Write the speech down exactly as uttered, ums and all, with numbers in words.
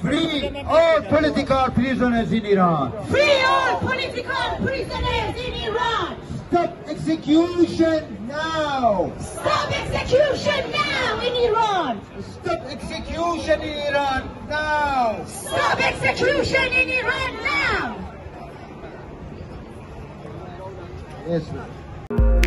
Free all political prisoners in Iran. Free all political prisoners in Iran. Stop execution now. Stop execution now in Iran. Stop execution in Iran now. Stop execution in Iran now. Yes, ma'am.